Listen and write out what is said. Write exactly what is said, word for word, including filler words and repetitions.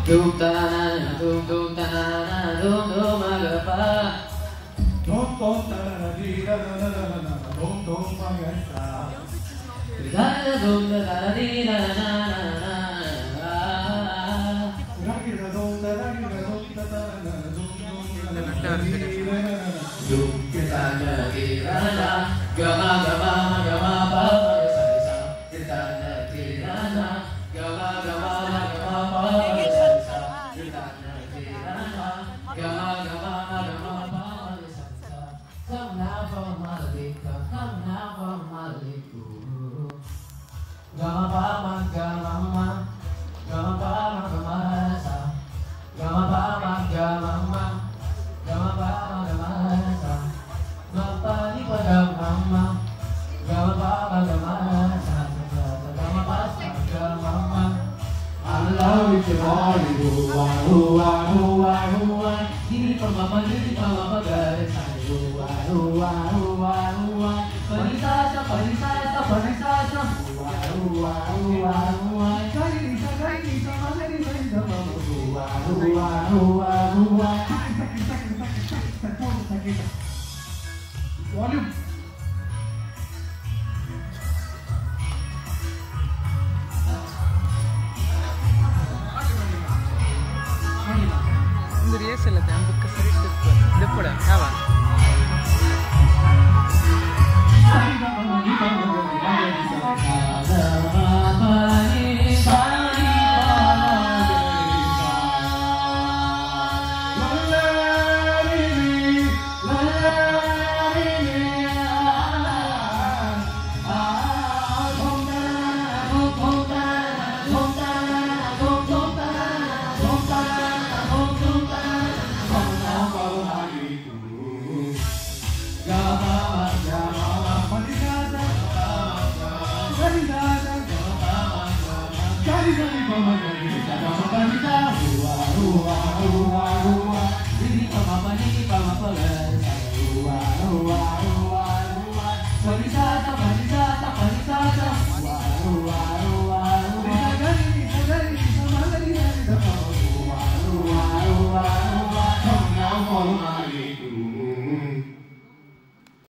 Tum tanana, tum tum tanana, tum tum magapa. Tum tum tanana, di da da da da da da, tum tum magasa. Da da tum da da di da da da da. Ragi da dum da ragi da dum da da da dum dum da da di da da da. Dum kita da di da da, gama gama gama pa sa sa. Kita da di da da, gama gama gama pa sa sa. Kita da di da da, gama gama gama pa sa sa. Come now for Malika, come now for Maliku. Gama pa ma gama ma, gama pa ma gama sa. Gama pa ma gama ma, gama pa ma gama sa. Gama ni pa gama ma, gama pa ma gama sa. Gama pa sa gama ma. I love you all, hua hua hua hua. Di pa ma pa di pa ma pa gare sa. Hua hua hua hua. Panisa sa panisa sa panisa sa. Hua hua hua hua. Kali sa kali sa kali sa ma hua hua hua hua. Volume.